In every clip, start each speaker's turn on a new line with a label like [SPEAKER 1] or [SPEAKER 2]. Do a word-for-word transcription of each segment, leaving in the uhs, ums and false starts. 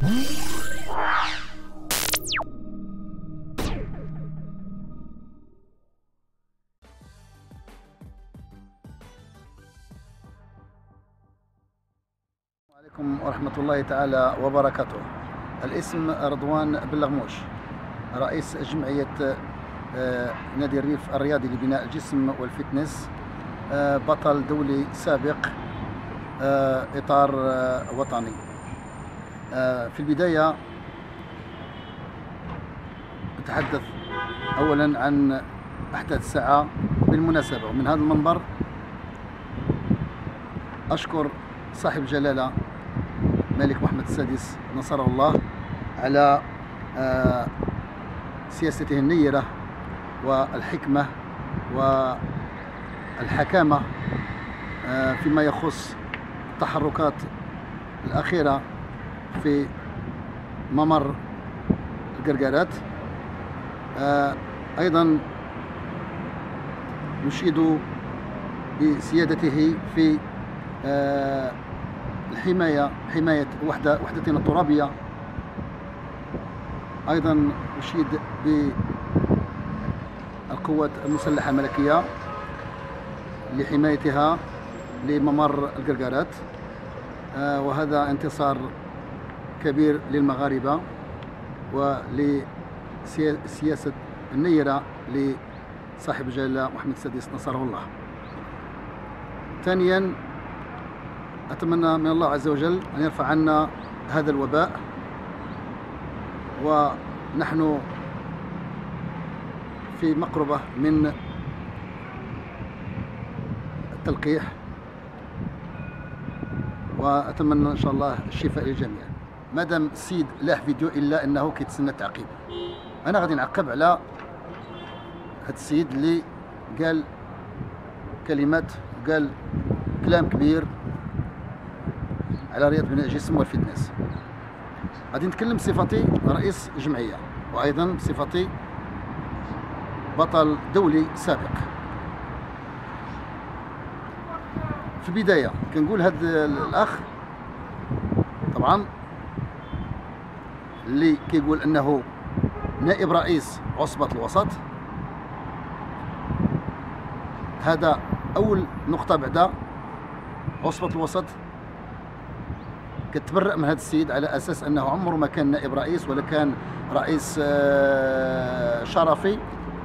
[SPEAKER 1] عليكم ورحمة الله تعالى وبركاته. الاسم رضوان بلغموش، رئيس جمعية نادي الريف الرياضي لبناء الجسم والفتنس، بطل دولي سابق، إطار وطني. في البداية أتحدث أولا عن أحداث الساعة بالمناسبة، ومن هذا المنبر أشكر صاحب الجلالة الملك محمد السادس نصره الله على سياسته النيرة والحكمة والحكامة فيما يخص التحركات الأخيرة في ممر القرقارات. أيضا نشيد بسيادته في الحماية حماية وحدة وحدتنا الترابية. أيضا أشيد بالقوات المسلحة الملكية لحمايتها لممر القرقارات، وهذا انتصار كبير للمغاربة ولسياسة النيرة لصاحب الجلالة محمد السادس نصره الله. ثانيا أتمنى من الله عز وجل أن يرفع عنا هذا الوباء، ونحن في مقربة من التلقيح، وأتمنى إن شاء الله الشفاء للجميع. مادام السيد لاح فيديو إلا أنه كيتسنى التعقيب، أنا غادي نعقب على هذا السيد اللي قال كلمات، قال كلام كبير على رياضة بناء الجسم والفتنس. غادي نتكلم بصفتي رئيس جمعية، وأيضا بصفتي بطل دولي سابق. في البداية كنقول هذا الأخ طبعا اللي كيقول أنه نائب رئيس عصبة الوسط، هذا أول نقطة. بعد عصبة الوسط كتبرأ من هذا السيد على أساس أنه عمره ما كان نائب رئيس ولا كان رئيس شرفي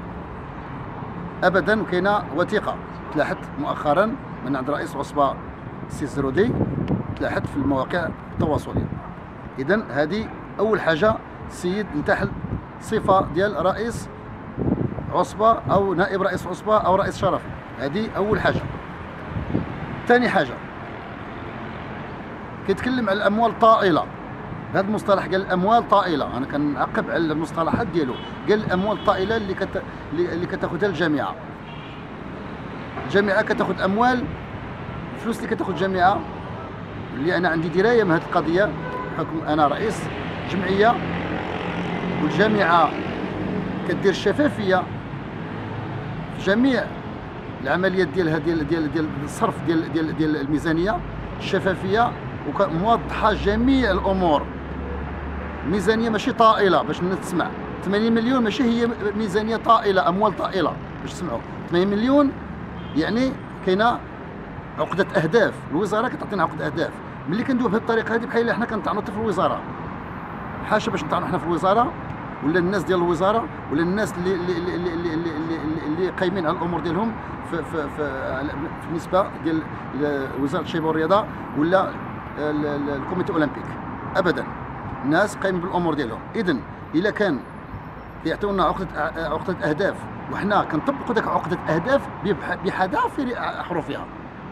[SPEAKER 1] أبدا. وكاينة وثيقة تلاحت مؤخرا من عند رئيس عصبة السي الزرودي، تلاحت في المواقع التواصلية. إذن هذه أول حاجة، السيد انتحل صفة ديال رئيس عصبة أو نائب رئيس عصبة أو رئيس شرفي، هذه أول حاجة. ثاني حاجة كيتكلم على الأموال الطائلة، هذا المصطلح قال الأموال طائلة، أنا كنعقب على المصطلحات ديالو. قال الأموال الطائلة اللي كت... اللي كتاخذها الجامعة. الجامعة كتاخذ أموال، الفلوس اللي كتاخذ الجامعة، اللي أنا عندي دراية من هذه القضية بحكم أنا رئيس جمعية، والجامعة كدير الشفافية في جميع العمليات ديالها ديال ديال ديال الصرف ديال ديال ديال الميزانية، الشفافية وموضحة جميع الأمور. ميزانية ماشي طائلة باش الناس تسمع، ثمانين مليون ماشي هي ميزانية طائلة، أموال طائلة باش تسمعوا. ثمانين مليون يعني كاينة عقدة أهداف، الوزارة كتعطينا عقدة أهداف. ملي كندويو بهذه الطريقة هذه بحال حنا كنطعنوا في الوزارة، حاشا باش نطعنوا حنا في الوزارة ولا الناس ديال الوزارة ولا الناس اللي اللي اللي اللي, اللي, اللي قايمين على الأمور ديالهم في في في, في النسبة ديال وزارة الشباب والرياضة ولا الكوميتي الأولمبيك. أبدا، الناس قايمين بالأمور ديالهم. إذن إلا كان يعطيونا عقدة عقدة أهداف وحنا كنطبقوا ديك عقدة أهداف بحذافير حروفها.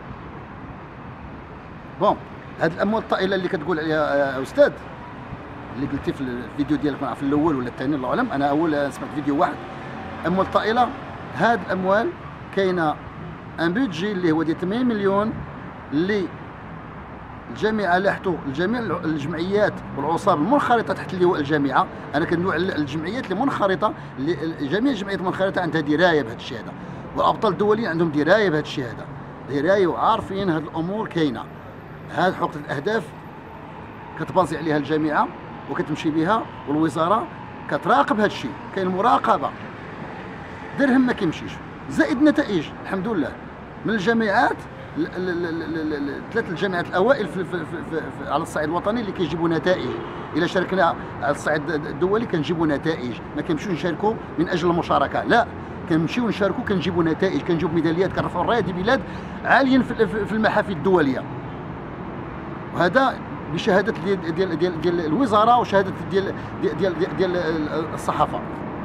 [SPEAKER 1] بون، هاد الأموال الطائلة اللي كتقول عليها أستاذ، اللي قلتي في الفيديو ديالك ما عرف الاول ولا الثاني الله اعلم، انا اول سمعت فيديو واحد، اموال طائله. هاد الاموال كاينه ان بيدجي اللي هو ديال ثمانين مليون اللي الجامعه لاحتوا لجميع الجمعيات والعصاب المنخرطه تحت اللواء الجامعه. انا كندوي على الجمعيات اللي منخرطه، اللي جميع الجمعيات المنخرطه عندها درايه بهذا الشيء هذا، والابطال الدوليين عندهم درايه بهذا الشيء هذا، درايه وعارفين هاد الامور كاينه. هاد حقوق الاهداف كتبازي عليها الجامعه وكتمشي بها، والوزاره كتراقب هذا الشيء، كاين مراقبه، درهم ما كيمشيش. زائد النتائج الحمد لله من الجامعات، ثلاث الجامعات الاوائل في, في, في, في على الصعيد الوطني اللي كيجيبوا نتائج. الى شاركنا على الصعيد الدولي كنجيبوا نتائج، ما كنمشيو نشاركوا من اجل المشاركه، لا، كنمشيو نشاركوا كنجيبوا نتائج، كنجيبوا ميداليات، كنرفعوا الرايه ديال بلاد عاليا في المحافل الدوليه. وهذا بشهاده ديال ديال ديال, ديال الوزاره وشهاده ديال ديال ديال, ديال الصحافه.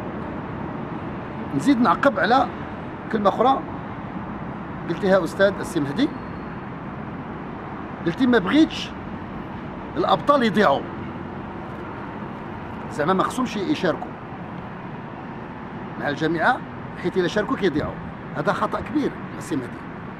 [SPEAKER 1] نزيد نعقب على كلمه اخرى قلتيها استاذ السي مهدي، قلتي ما بغيتش الابطال يضيعوا، زعما ما خصهمش يشاركوا مع الجامعه حيت الا شاركوا كيضيعوا. هذا خطا كبير السي مهدي،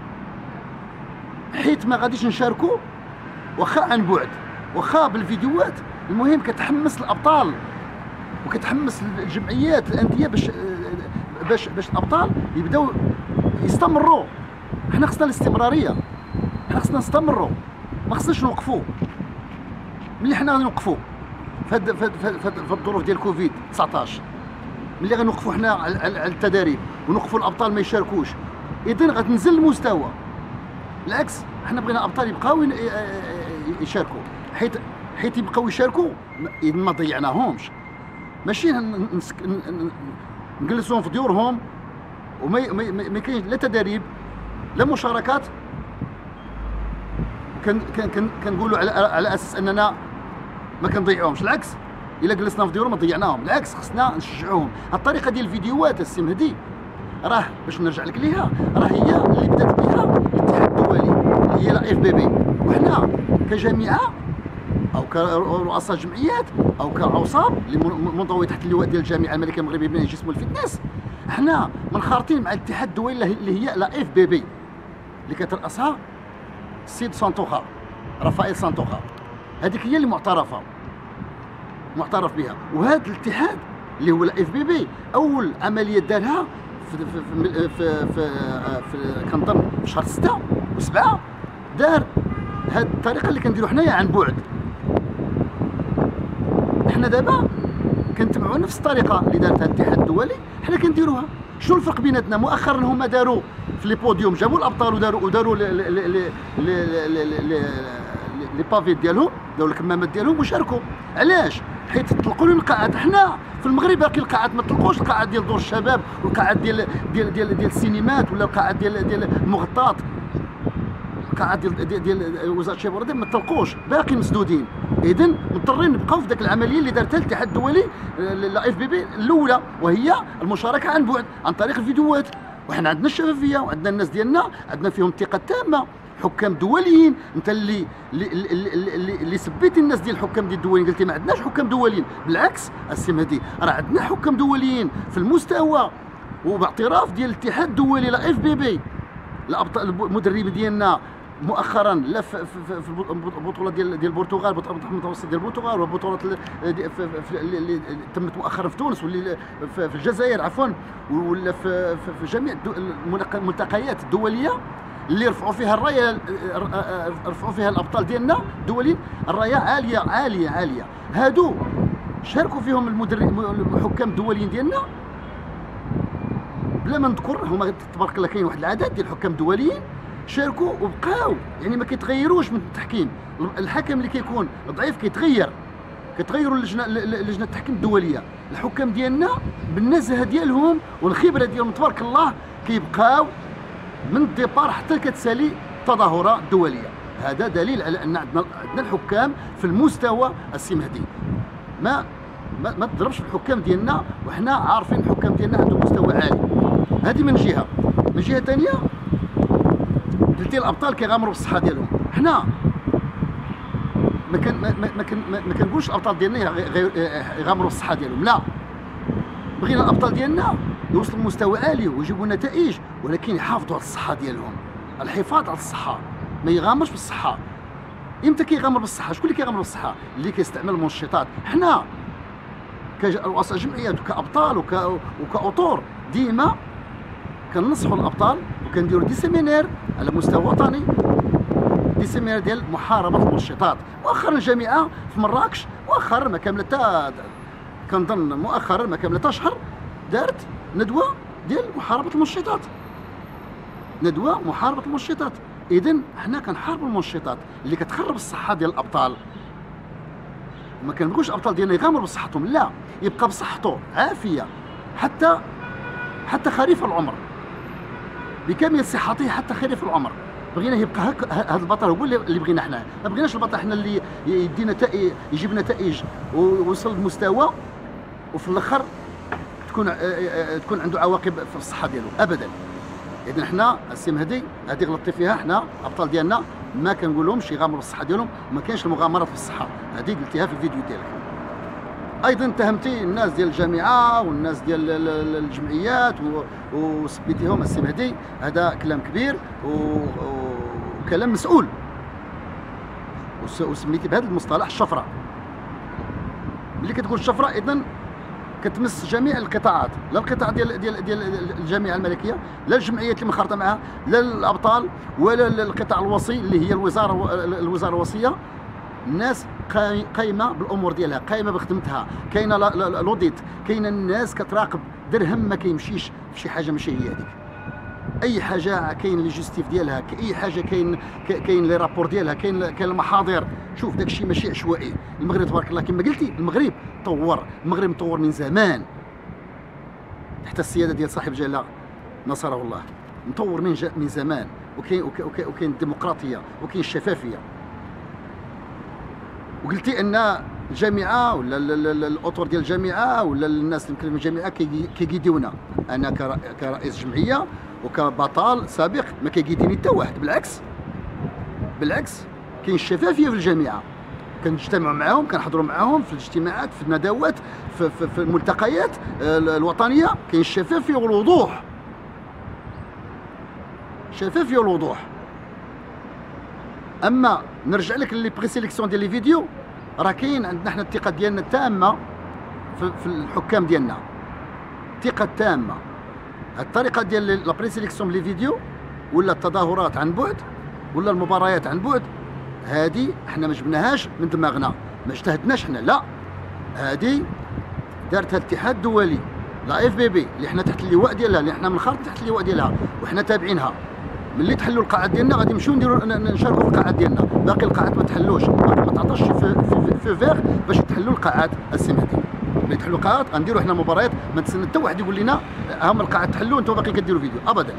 [SPEAKER 1] حيت ما غاديش نشاركوا واخا عن بعد، واخا بالفيديوهات، المهم كتحمس الابطال وكتحمس الجمعيات الانديه باش باش باش الابطال يبداو يستمروا. حنا خصنا الاستمراريه، حنا خصنا نستمروا، ما خصناش نوقفوا. ملي حنا غادي نوقفوا في هاد في الظروف ديال كوفيد تسعطاش، ملي غنوقفوا حنا على التدريب ونوقفوا الابطال ما يشاركوش، اذا غتنزل المستوى. بالعكس حنا بغينا الابطال يبقاو يشاركوا، حيت حيت يبقاو يشاركوا اذا ما ضيعناهمش. ماشي نجلسوهم في ديورهم وما ما كاينش لا تدريب لا مشاركات. كان كان كنقولوا على على اساس اننا ما كنضيعوهمش، العكس، الا جلسنا في ديورهم ما ضيعناهم، بالعكس خصنا نشجعوهم. الطريقه ديال الفيديوهات السي مهدي راه باش نرجع لك ليها، راه هي اللي بدات بها الاتحاد الدولي، اللي هي لا اف بي بي. وحنا كجامعه او كرؤساء جمعيات او كعصاب اللي منضوي تحت اللواء ديال الجامعه الملكيه المغربيه للبناء الجسم والفتنس، حنا منخرطين مع الاتحاد الدولي اللي هي لا اف بي بي اللي كترأسها السيد سانتوخا، رافائيل سانتوخا. هذيك هي اللي معترفه معترف بها. وهذا الاتحاد اللي هو لا اف بي بي اول عمليه دارها في في في, في, في كنظن في شهر ستة وسبعة، دار هذه الطريقه اللي كنديروا حنايا عن بعد. حنا دابا كنتبعوا نفس الطريقه اللي دارتها الاتحاد الدولي، حنا كنديروها. شنو الفرق بيناتنا؟ مؤخرا هما داروا في لي بوديوم، جابوا الابطال وداروا وداروا لي بافي ديالهم، داروا الكمامات ديالهم وشاركوا. علاش؟ حيت طلقوا لنا القاعات. حنا في المغرب باقي القاعات ما طلقوش، القاعات ديال دور الشباب والقاعات ديال ديال ديال ديال السينمات ولا القاعات ديال ديال المغطات، القاعات ديال ديال, ديال وزاره الشباب والرياضه ما طلقوش، باقي مسدودين. اذا مضطرين نبقاو في ذاك العمليه اللي دارتها الاتحاد الدولي لا اف بي بي الاولى، وهي المشاركه عن بعد عن طريق الفيديوهات. وحنا عندنا الشفافيه وعندنا الناس ديالنا عندنا فيهم الثقه التامه، حكام دوليين. انت اللي اللي, اللي, اللي سبيتي الناس ديال الحكام ديال الدوليين، قلتي ما عندناش حكام دوليين. بالعكس السي مهدي، راه عندنا حكام دوليين في المستوى وباعتراف ديال الاتحاد الدولي لا اف بي بي. الابطال المدربين ديالنا مؤخرا لا في, في, في البطوله ديال ديال البرتغال، بطوله المتوسط ديال البرتغال، والبطولات اللي تمت مؤخرا في تونس واللي في الجزائر عفوا، ولا في, في جميع الملتقيات الدوليه اللي رفعوا فيها الرايه، رفعوا فيها الابطال ديالنا الدوليين الرايه عاليه عاليه عاليه. هادو شاركوا فيهم المدرب الحكام الدوليين ديالنا بلا ما نذكر، هما تبارك الله كاين واحد العدد ديال الحكام الدوليين شاركوا وبقاو، يعني ما كيتغيروش من التحكيم. الحكم اللي كيكون ضعيف كيتغير، كيتغيروا اللجنه لجنه التحكيم الدوليه. الحكام ديالنا بالنزهه ديالهم والخبره ديالهم تبارك الله كيبقاو من الديبار حتى كتسالي التظاهره الدوليه. هذا دليل على ان عندنا عندنا الحكام في المستوى السي مهدي. ما ما, ما تضربش في الحكام ديالنا، وحنا عارفين الحكام ديالنا عندهم مستوى عالي. هذه من جهه. من جهه ثانيه قلتي الابطال كيغامروا بالصحه ديالهم. حنا ما كان ما ما كان ما كنقولش الابطال ديالنا يغامروا بالصحه ديالهم، لا، بغينا الابطال ديالنا يوصلوا لمستوى عالي ويجيبوا نتائج، ولكن يحافظوا على الصحه ديالهم. الحفاظ على الصحه، ما يغامرش بالصحه. امتى كيغامر بالصحه؟ شكون اللي كيغامر بالصحه؟ اللي كيستعمل المنشطات. حنا كرؤساء جمعيات وكابطال وك وكاطور ديما كننصحوا الابطال وكنديروا دي سيمينار على مستوى وطني، دي سيمينار ديال محاربه المنشطات. مؤخرا الجامعه في مراكش مؤخرا ما كامله حتى كنظن مؤخرا ما كامله حتى شهر دارت ندوه ديال محاربه المنشطات، ندوه محاربه المنشطات. اذا حنا كنحاربوا المنشطات اللي كتخرب الصحه ديال الابطال. ما كنبغيوش الابطال ديالنا يغامروا بصحتهم، لا، يبقى بصحته عافيه حتى حتى خريف العمر، بكامل صحته حتى خريف العمر. بغينا يبقى هكا. هذا البطل هو اللي بغينا حنا، ما بغيناش البطل حنا اللي يدي نتائج، يجيب نتائج ويوصل لمستوى وفي الاخر تكون تكون عنده عواقب في الصحه ديالو ابدا. اذا حنا السي مهدي هذه غلطتي فيها، حنا الابطال ديالنا ما كنقول لهمش يغامروا بالصحه ديالهم، ما كاينش المغامرات في الصحه، هذه قلتيها في الفيديو ديالك. ايضا اتهمتي الناس ديال الجامعه والناس ديال الجمعيات وسبيتيهم السي مهدي، هذا كلام كبير وكلام مسؤول، وسميتي بهذا المصطلح الشفره. ملي كتقول الشفره اذا كتمس جميع القطاعات، لا القطاع ديال ديال ديال الجامعه الملكيه، لا الجمعيات اللي منخرطه معها، لا الابطال، ولا القطاع الوصي اللي هي الوزاره الوزاره الوصيه. الناس قايمه بالامور ديالها، قايمه بخدمتها، كاينه لوديت، كاينه الناس كتراقب درهم ما كيمشيش في شي حاجه ماشي هي هذيك. اي حاجه كاين لي جوستيف ديالها، اي حاجه كاين كاين لي رابور ديالها، كاين كاين المحاضر. شوف داك الشيء ماشي عشوائي. المغرب تبارك الله كما قلتي، المغرب طور، المغرب مطور من زمان، تحت السياده ديال صاحب جلاله نصره الله، مطور من من زمان، وكاين وكاين الديمقراطيه وكاين الشفافيه. وقلتي ان الجامعه ولا الاطر ديال الجامعه ولا الناس اللي مكلفين الجامعه كيقيدونا. انا كرئيس جمعيه وكبطل سابق ما كيقيدني حتى واحد، بالعكس بالعكس كاين الشفافيه في الجامعه، كنجتمعوا معاهم، كنحضروا معاهم في الاجتماعات، في الندوات، في, في, في الملتقيات الوطنيه، كاين الشفافيه والوضوح، الشفافيه والوضوح. اما نرجع لك لي بريسيليكسيون ديال لي فيديو، راه كاين عندنا حنا الثقه ديالنا التامه في, في الحكام ديالنا، الثقه التامه. الطريقه ديال لا بريسيليكسيون لي فيديو ولا التظاهرات عن بعد ولا المباريات عن بعد، هذه حنا ما جبناهاش من دماغنا، ما اجتهدناش حنا، لا، هذه دارتها الاتحاد الدولي، لا اف بي بي اللي حنا تحت اللواء ديالها، اللي حنا منخرط تحت اللواء ديالها وحنا تابعينها. ملي تحلوا القاعات ديالنا غادي نمشيو نديروا نشاركوا في القاعات ديالنا، باقي القاعات ما تحلوش، باقي ما تعطاش في, في, في فيغ باش تحلوا القاعات السي مهدي. ملي تحلوا القاعات غنديروا حنا مباريات، ما نتسنى حتى واحد يقول لنا هاهم القاعات تحلوا انتم باقي كديروا فيديو، ابدا.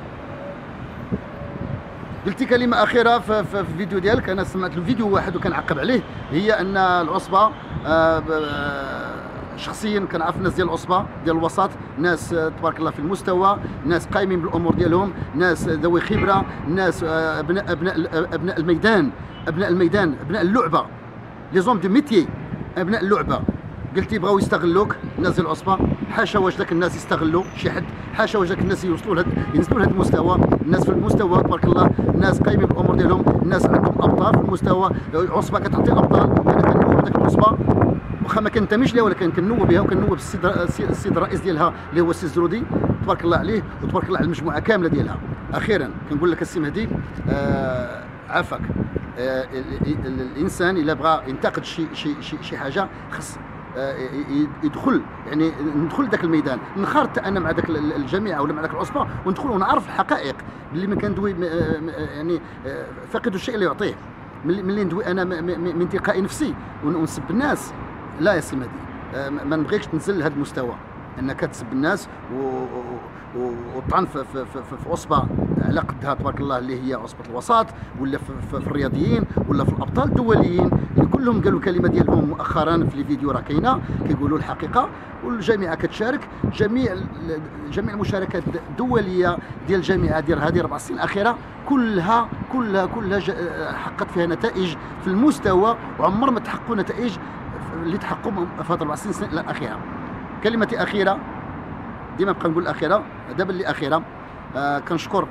[SPEAKER 1] قلتي كلمه اخيره في, في, في الفيديو ديالك، انا سمعت الفيديو واحد وكنعقب عليه، هي ان العصبه آه شخصيا كنعرف الناس ديال العصبه ديال الوسط، ناس تبارك الله في المستوى، ناس قايمين بالامور ديالهم، ناس ذوي خبره، ناس ابناء ابناء ابناء الميدان، ابناء الميدان، ابناء اللعبه، لي زوم دو ميتيي، ابناء اللعبه. قلتي بغاو يستغلوك الناس ديال العصبه، حاشا واش داك الناس يستغلوا شي حد، حاشا واش داك الناس يوصلوا لهاد ينزلوا لهاد المستوى. الناس في المستوى تبارك الله، الناس قايمين بالامور ديالهم، الناس عندهم ابطال في المستوى، العصبه كتعطي ابطال. انا كنوب داك العصبه واخا ما كنتميش ليها، ولكن كنوب بها وكنوب السيد السيد الرئيس ديالها اللي هو السي الزرودي، تبارك الله عليه وتبارك الله على المجموعه كامله ديالها. اخيرا كنقول لك السي مهدي، آه عافاك، آه الانسان الا بغى ينتقد شي شي شي, شي حاجه خص يدخل، يعني ندخل ذاك الميدان، نخرط انا مع ذاك الجامعه ولا مع ذاك العصبه وندخل ونعرف الحقائق. اللي ما كندوي يعني فاقد الشيء اللي يعطيه، ملي ندوي انا من تلقاء نفسي ونسب الناس، لا يا سي مهدي، ما نبغيكش تنزل لهذا المستوى انك تسب الناس وطعن في, في, في, في عصبه على قدها تبارك الله اللي هي عصبه الوسط، ولا في, في, في الرياضيين ولا في الابطال الدوليين اللي كلهم قالوا الكلمه ديالهم مؤخرا في الفيديو راه كاينه، كيقولوا الحقيقه والجامعه كتشارك. جميع جميع المشاركات الدوليه ديال الجامعه ديال هذه اربع سنين الاخيره كلها كلها كلها حققت فيها نتائج في المستوى، وعمر ما تحققوا نتائج اللي تحققوا في هذه اربع سنين الاخيره. كلمتي اخيره، ديما نبقى نقول الاخيره، دابا اللي اخيره، آه كنشكر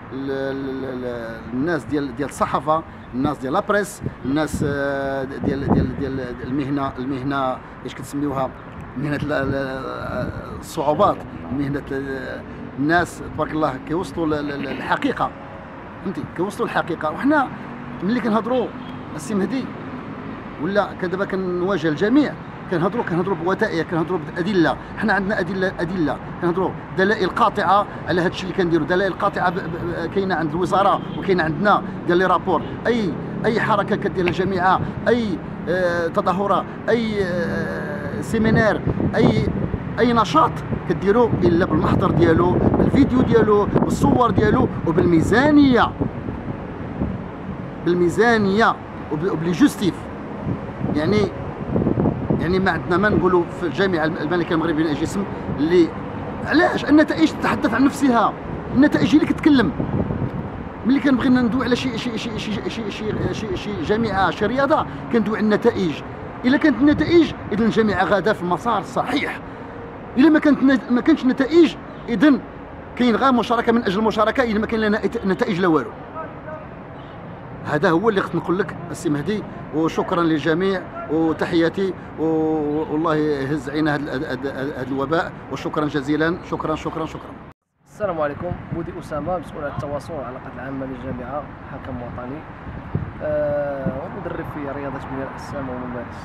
[SPEAKER 1] الناس ديال ديال الصحافه، الناس ديال لابريس، الناس ديال ديال ديال المهنه المهنه ايش كتسميوها، مهنه الصعوبات، مهنه الناس تبارك الله كيوصلوا للحقيقه، فهمتي، كيوصلوا للحقيقه. وحنا ملي كنهضروا السي مهدي ولا كان دابا كنواجه الجميع، كنهضروا كنهضروا بوثائق، كنهضروا بادله، حنا عندنا ادله ادله كنهضروا دلائل قاطعه على هذا الشيء اللي كنديروا، دلائل قاطعه كاينه عند الوزاره وكاينه عندنا، ديال لي رابور. اي اي حركه كدير الجامعه، اي آه تظاهره، اي آه سيمينار، اي اي نشاط كديروا الا بالمحضر ديالو، بالفيديو ديالو، بالصور ديالو، وبالميزانيه، بالميزانيه وبلي جوستيف. يعني يعني ما عندنا ما نقولوا في الجامعه الملكيه المغربيه للبناء الجسم اللي علاش النتائج تتحدث عن نفسها، النتائج هي اللي كتكلم. ملي كنبغي ندوي على شي شي شي شي شي شي, شي, شي جامعه، شي رياضه، كندوي على النتائج. الا كانت النتائج اذا الجامعه غاده في المسار الصحيح، الا ما كانت ما كانش نتائج اذا كاين غير مشاركه من اجل المشاركه، الا ما كاين لا نتائج لا والو. هذا هو اللي خصني نقول لك السي مهدي، وشكرا للجميع وتحياتي، والله يهز عينا هذا الوباء، وشكرا جزيلا. شكرا شكرا شكرا.
[SPEAKER 2] السلام عليكم، بودي اسامه، مسؤول عن التواصل والعلاقات العامه للجامعه، حكم وطني، أه ومدرب في رياضه بناء الاجسام وممارس.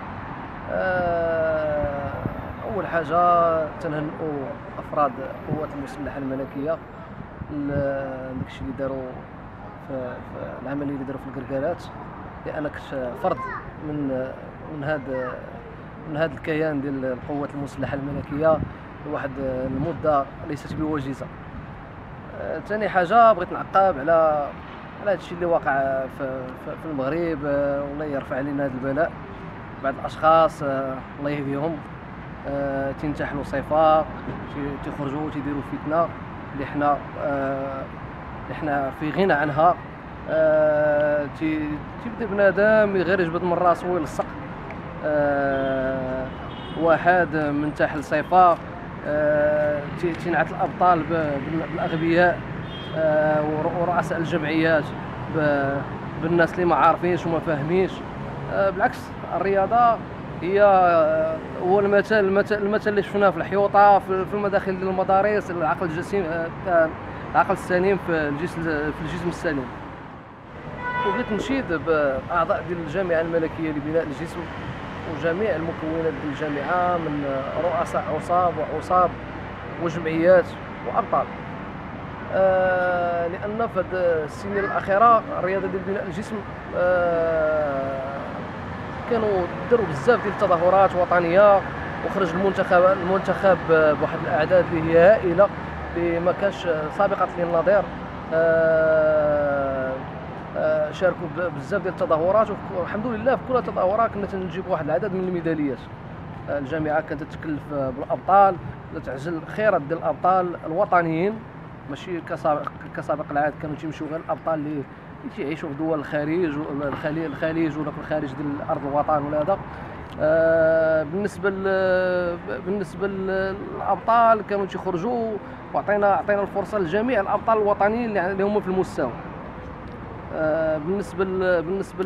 [SPEAKER 2] أه اول حاجه تنهنئوا افراد القوات المسلحه الملكيه داكشي اللي داروا في العمليه اللي داروا في الكركالات، لانك فرد من من هذا من هذا الكيان ديال القوات المسلحه الملكيه لواحد المده ليست بوجيزه. ثاني حاجه بغيت نعقب على على هذا الشيء اللي واقع في, في المغرب، والله يرفع علينا هذا البلاء. بعض الاشخاص الله يهديهم تنتحلوا صفاق، تيخرجوا تيديروا فتنه اللي حنا اللي حنا في غنى عنها. أه تيبدا بنادم غير يجبد من راسو ويلصق. أه واحد من تحت الصيفه، أه تينعت الابطال بالاغبياء، أه ورؤساء الجمعيات بالناس اللي ما عارفينش وما فاهمينش. أه بالعكس، الرياضه هي هو المثل المثل المثل اللي شفناه في الحيوطه، في المداخل ديال المدارس، العقل الجسيم العقل السليم في الجسم في الجسم السليم. وبغيت نشيد باعضاء ديال الجامعه الملكيه لبناء الجسم وجميع المكونات ديال الجامعه من رؤساء عصاب وعصاب وجمعيات وابطال، آه لان في هذه السنين الاخيره الرياضه ديال بناء الجسم آه كانوا داروا بزاف ديال التظاهرات وطنيه، وخرج المنتخب المنتخب بواحد الاعداد اللي هي هائله اللي ما كانش سابقه للنظير. آه آه شاركوا بزاف ديال التظاهرات، والحمد لله في كل تظاهره كنا تنجيب واحد العدد من الميداليات. آه الجامعه كانت تتكلف بالابطال، تعزل خيرات ديال الابطال الوطنيين، ماشي كسابق كسابق العهد كانوا تيمشيو غير الابطال اللي تيعيشوا في دول الخارج الخليج ولا في الخارج ديال ارض الوطن ولا هذا. آه بالنسبه بالنسبه للابطال كانوا تيخرجوا، وعطينا عطينا الفرصه لجميع الابطال الوطنيين اللي هما في المستوى. آه بالنسبه بالنسبه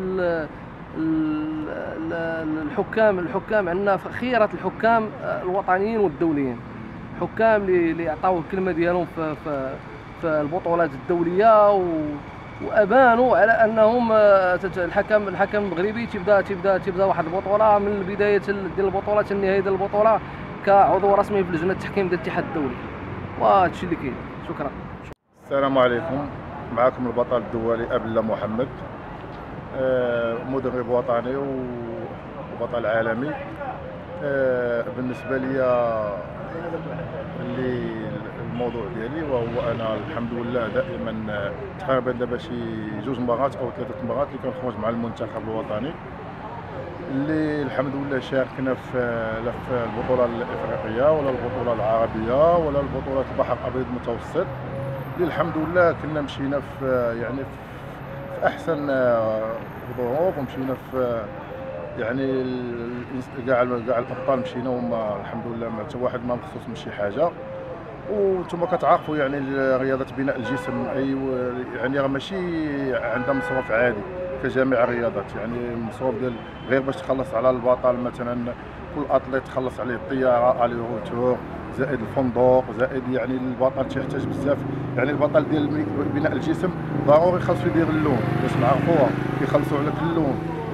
[SPEAKER 2] للحكام الحكام عندنا خيره الحكام الوطنيين والدوليين، حكام اللي عطاو الكلمه ديالهم في في في البطولات الدوليه، و وابانوا على انهم الحكم الحكم المغربي تيبدا تيبدا تيبدا واحد البطوله من البدايه ديال البطوله حتى النهايه ديال البطوله كعضو رسمي في لجنه التحكيم ديال الاتحاد الدولي، وهذا الشيء اللي كاين. شكرا.
[SPEAKER 3] السلام عليكم، معكم البطل الدولي أبي الله محمد، مدرب وطني وبطل عالمي. بالنسبه لي اللي الموضوع ديالي وهو انا الحمد لله دائما تقريبا دابا شي جوج مرات او ثلاثه مرات اللي كنخرج مع المنتخب الوطني، اللي الحمد لله شاركنا في لا في البطوله الافريقيه ولا البطوله العربيه ولا البطولات البحر الابيض المتوسط، اللي الحمد لله كنا مشينا في يعني في احسن ظروف، ومشينا في يعني كاع كاع الابطال مشينا وما الحمد لله ما حتى واحد ما مخصوص من شي حاجه. وانتم كتعرفوا يعني رياضه بناء الجسم اي يعني راه ماشي عندها مصروف عادي كجميع الرياضات، يعني مصروف ديال غير باش تخلص على البطل مثلا كل اطليت تخلص عليه الطياره الي روتور زائد الفندق زائد يعني البطل تيحتاج بزاف، يعني البطل ديال بناء الجسم ضروري خاصو يدير اللون باش نعرفوها، كيخلصوا على كل لون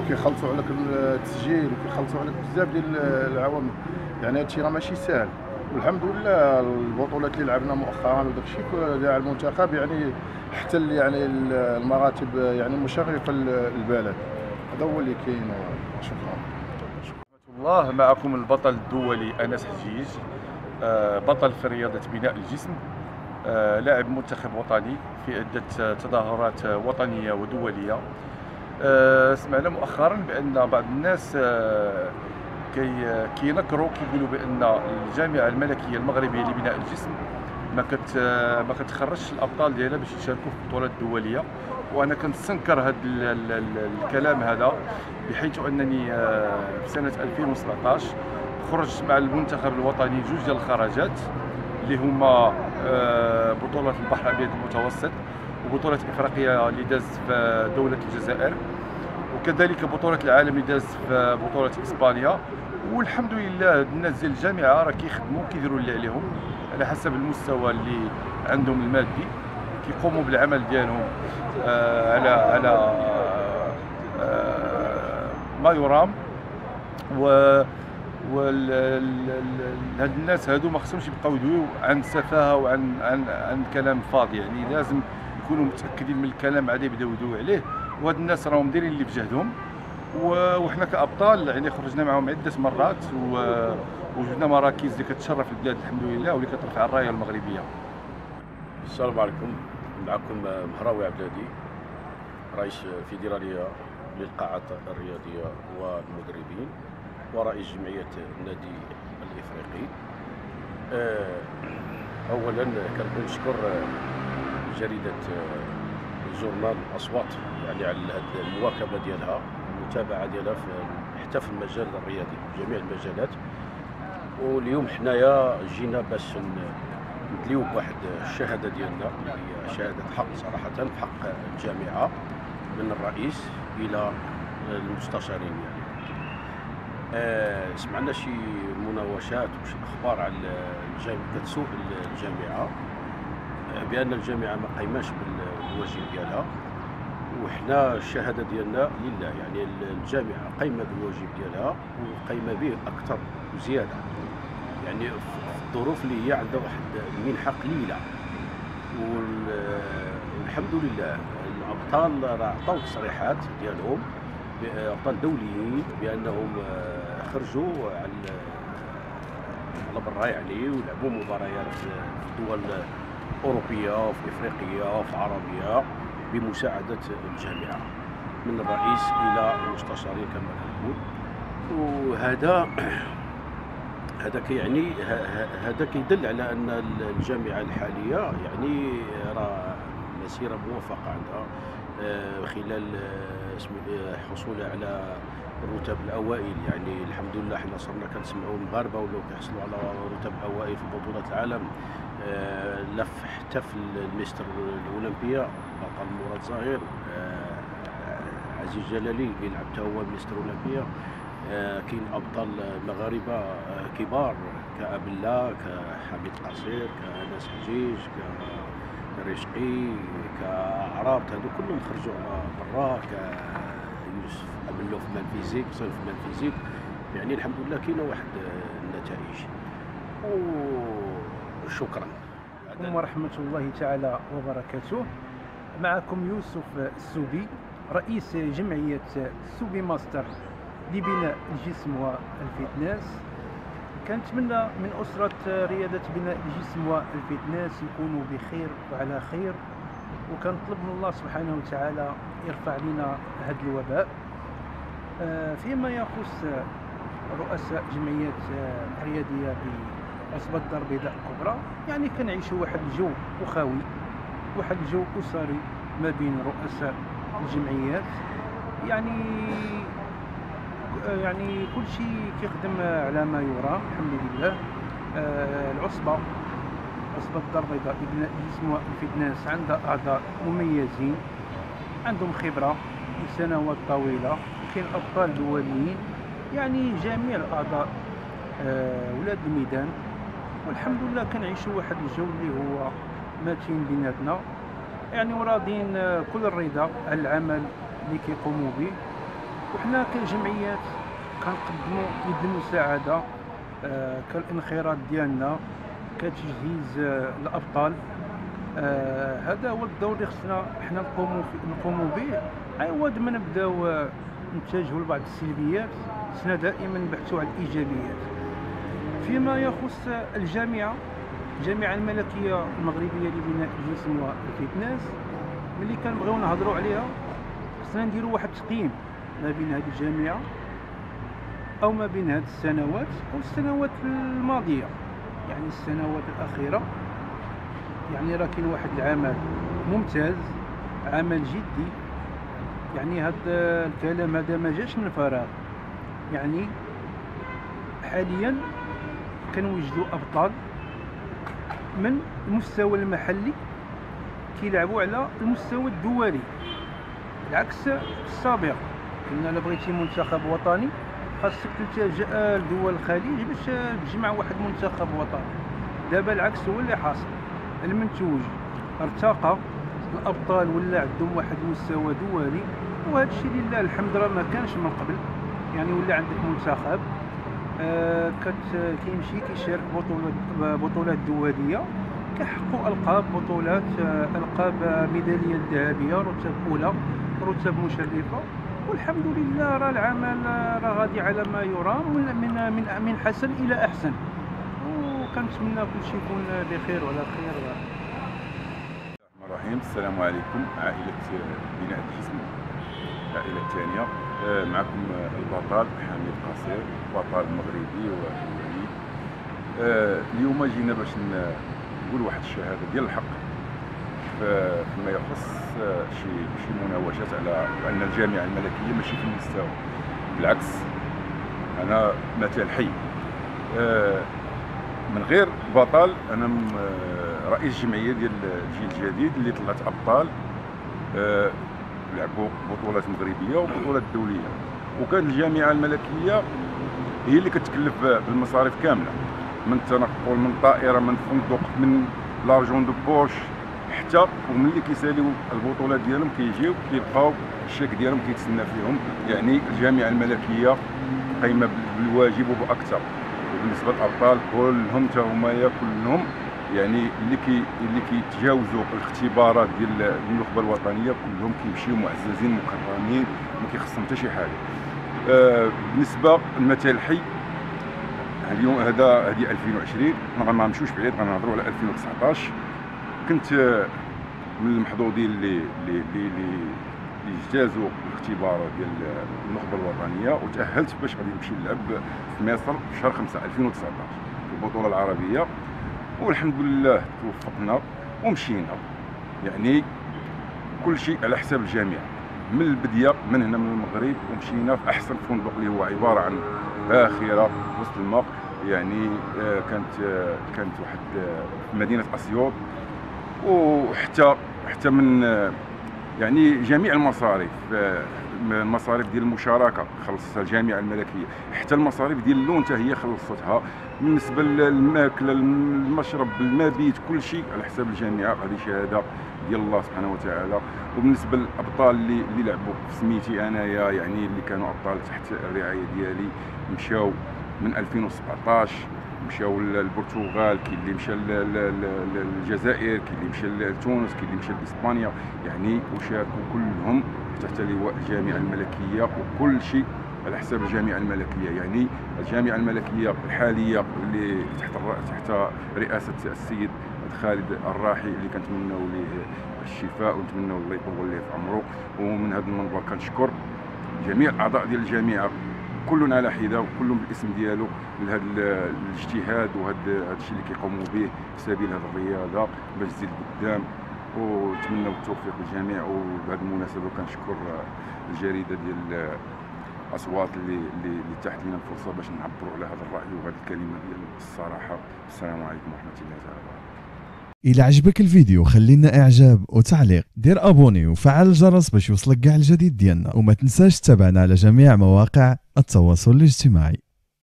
[SPEAKER 3] وكيخلصوا عليك التسجيل وكيخلصوا عليك بزاف ديال العوامل. يعني هادشي راه ماشي ساهل، والحمد لله البطولات اللي لعبنا مؤخرا وداك الشيء تاع المنتخب يعني احتل يعني المراتب يعني مشرفه للبلد. هذا هو اللي كاين. شكرا.
[SPEAKER 4] الله معكم البطل الدولي أنس حجيج، بطل في رياضة بناء الجسم، لاعب منتخب وطني في عدة تظاهرات وطنية ودولية. سمعنا مؤخرا بأن بعض الناس كي كينكروا كيقولوا بأن الجامعة الملكية المغربية لبناء الجسم ما كت ما كتخرجش الأبطال ديالها باش يشاركوا في البطولات الدولية، وانا كنستنكر هذا الكلام هذا، بحيث انني في سنه ألفين وسبعطاش خرجت مع المنتخب الوطني جوج ديال الخرجات اللي هما بطوله البحر الابيض المتوسط وبطوله افريقيا اللي دازت في دوله الجزائر، وكذلك بطوله العالم اللي دازت في بطوله اسبانيا. والحمد لله الناس ديال الجامعه راه كيخدموا كيديروا اللي عليهم على حسب المستوى اللي عندهم المادي، كيقوموا بالعمل ديالهم آه على على آه ما يرام. و هاد الناس هادو ما خصهمش يبقاو يدويو عن سفاهه وعن عن عن كلام فاضي، يعني لازم يكونوا متاكدين من الكلام عاد يبداو يدويو عليه. وهاد الناس راهم دايرين اللي بجهدهم، وحنا كابطال يعني خرجنا معهم عده مرات ووجدنا مراكز اللي كتشرف البلاد الحمد لله واللي كترفع الرايه المغربيه.
[SPEAKER 5] السلام عليكم، معكم مهراوي عبدادي، رئيس الفيدراليه للقاعات الرياضيه والمدربين ورئيس جمعيه النادي الافريقي. اولا كنبغي نشكر جريده جورنال اصوات يعني على المواكبه ديالها والمتابعه ديالها حتى في المجال الرياضي جميع المجالات. واليوم حنايا جينا باش ندليو بواحد الشهاده ديالنا اللي هي شهاده حق صراحه في حق الجامعه من الرئيس الى المستشارين. يعني آه سمعنا شي مناوشات وشي اخبار على الجامعه كتسوء الجامعه بان الجامعه ما قايماش بالواجب ديالها، وحنا الشهاده ديالنا لله. يعني الجامعه قايمه بالواجب ديالها وقايمه به اكثر وزياده، يعني في الظروف اللي هي عندها واحد المنحه قليله. والحمد لله الابطال راه عطاو تصريحات ديالهم، ابطال دوليين، بانهم خرجوا على على برا يعني ولعبوا مباريات في الدول الاوروبيه وفي افريقيا وفي العربيه بمساعده الجامعه من الرئيس الى المستشارين كما كنقول. وهذا هذا كيعني هذا كيدل على ان الجامعه الحاليه يعني راه مسيره موفقه عندها خلال حصولها على الرتب الاوائل. يعني الحمد لله حنا صرنا كنسمعوا المغاربه ولاو كيحصلوا على رتب اوائل في بطولات العالم. لف حتى في المستر الاولمبيه بطل مراد زاهر، عزيز جلالي يلعب حتى هو المستر الاولمبيه. كاين ابطال مغاربه كبار كابلا كحميد قصير كانس حجيج كرشقي كعراب، هادو كلهم خرجوا على برا. كيوسف عملوا في الفيزيك صيف في الفيزيك. يعني الحمد لله كاينه واحد النتائج. وشكرا
[SPEAKER 6] ورحمه الله تعالى وبركاته. معكم يوسف السوبي رئيس جمعيه السوبي ماستر لبناء الجسم والفتنس. كنتمنى من أسرة رياضة بناء الجسم والفتنس يكونوا بخير وعلى خير، وكنطلب من الله سبحانه وتعالى يرفع لنا هذا الوباء. فيما يخص رؤساء جمعيات رياضية بعصبة الدار البيضاء الكبرى، يعني كنعيشوا واحد الجو أخوي، واحد الجو أسري ما بين رؤساء الجمعيات. يعني يعني كل شيء كيخدم على ما يرام الحمد لله. آه العصبة عصبة الدار البيضاء لبناء الجسم والفتنس عندها أعضاء مميزين عندهم خبرة لسنوات طويلة، كاين أبطال دوليين، يعني جميع الأعضاء آه ولاد الميدان. والحمد لله كنعيشوا واحد الجو اللي هو ماتين بيناتنا، يعني وراضين كل الرضا على العمل اللي كيقوموا به. وحنا كجمعيات كنقدموا يد المساعده، آه كالانخراط ديالنا، كتجهيز آه الابطال. آه هذا هو الدور اللي خصنا حنا نقوموا نقوموا به، عوض ما نبداو آه نتجهوا لبعض السلبيات. خصنا دائما نبحثوا على الايجابيات. فيما يخص الجامعه الجامعه الملكيه المغربيه لبناء الجسم والفتنس، ملي كنبغيو نهضروا عليها خصنا نديروا واحد التقييم ما بين هذه الجامعه او ما بين هذه السنوات او السنوات الماضيه، يعني السنوات الاخيره. يعني راه كاين واحد العمل ممتاز، عمل جدي. يعني هذا الكلام هذا ما جاش من فراغ. يعني حاليا كنوجدوا ابطال من المستوى المحلي كيلعبوا على المستوى الدولي، العكس السابق. كنا الا بغيتي منتخب وطني خاصك تلجا لدول الخليج باش تجمع واحد منتخب وطني. دابا العكس هو اللي حاصل، المنتوج ارتقى، الابطال ولا عندهم واحد المستوى دولي، وهذا الشيء لله الحمد راه ما كانش من قبل. يعني ولا عندك منتخب آه كت كيمشي كيشارك بطولات بطولات دوليه، كيحققوا القاب بطولات آه القاب ميداليه ذهبيه، رتب اولى، رتب مشرفه، والحمد لله راه العمل راه غادي على ما يرام، من من من, من حسن الى احسن. وكنتمنى كل شيء يكون بخير وعلى خير.
[SPEAKER 4] الرحمن الرحيم. السلام عليكم عائله بناء الجسم، العائله الثانيه. معكم البطل حميد قصير، بطل مغربي ودولي. اليوم جينا باش نقول واحد الشهاده ديال الحق فيما يخص شي شي مناوشات على ان الجامعه الملكيه ماشي في المستوى، بالعكس انا مثال حي. من غير بطل، انا رئيس جمعيه ديال الجيل الجديد اللي طلعت ابطال لعبوا بطولات مغربيه وبطولات دوليه، وكانت الجامعه الملكيه هي اللي كتكلف بالمصاريف كامله، من التنقل، من طائره، من فندق، من لارجون دو بوش، حتى وملي كيساليو البطولات ديالهم كيجيو كيلقاو الشيك ديالهم كيتسنى فيهم. يعني الجامعه الملكيه قايمه بالواجب وباكثر. وبالنسبه للابطال كلهم تا هما كلهم يعني اللي كي اللي كيتجاوزوا الاختبارات ديال النخبه الوطنيه كلهم كيمشيو معززين مكرمين، ما كيخصهم حتى شي حاجه. آه بالنسبه للمثال الحي اليوم هذا هذه ألفين وعشرين، ما غنمشيوش بعيد، غنهضروا على ألفين وتسعطاش. كنت من المحظوظين اللي اللي اللي اجتازوا الاختبارات ديال النخبه الوطنيه، وتاهلت باش غادي نمشي نلعب في مصر في شهر خمسة ألفين وتسعطاش في البطوله العربيه، والحمد لله توفقنا ومشينا. يعني كل شيء على حساب الجامعه من البدايه، من هنا من المغرب، ومشينا في احسن فندق اللي هو عباره عن باخره وسط الماء. يعني كانت كانت واحد في مدينه اسيوط، وحتى حتى من يعني جميع المصاريف، المصاريف ديال المشاركه خلصتها الجامعه الملكيه، حتى المصاريف ديال اللون حتى هي خلصتها. بالنسبه للماكله، المشرب، المبيت، كل شيء على حساب الجامعه. هذه شهاده ديال الله سبحانه وتعالى. وبالنسبه للابطال اللي اللي لعبوا في سميتي انايا، يعني اللي كانوا ابطال تحت الرعايه ديالي، مشاو من ألفين وسبعطاش مشاو للبرتغال، كاين اللي مشى للجزائر، كاين اللي مشى لتونس، كاين اللي مشى لاسبانيا، يعني وشاركوا كلهم تحت لواء الجامعه الملكيه، وكل شيء على حساب الجامعه الملكيه. يعني الجامعه الملكيه الحاليه اللي تحت تحت رئاسه السيد خالد الراحي، اللي كنتمناو ليه الشفاء ونتمناو الله يطول ليه في عمره. ومن هذا المنبر كنشكر جميع الاعضاء ديال الجامعه كلنا على حده، وكلهم بالاسم ديالو، لهذا الاجتهاد وهذا الشيء اللي كيقوموا به في سبيل هذه الرياضه باش تزيد قدام. ونتمنوا التوفيق للجميع. وبهذه المناسبه كنشكر الجريده ديال اصوات اللي اللي تحت لنا الفرصه باش نعبروا على هذا الراي وهذه الكلمه ديال الصراحه. السلام عليكم ورحمه الله تعالى وبركاته.
[SPEAKER 7] إلا عجبك الفيديو خلينا إعجاب وتعليق، دير أبوني وفعل الجرس باش يوصلك كاع الجديد ديالنا، وما تنساش تتابعنا على جميع مواقع التواصل الاجتماعي.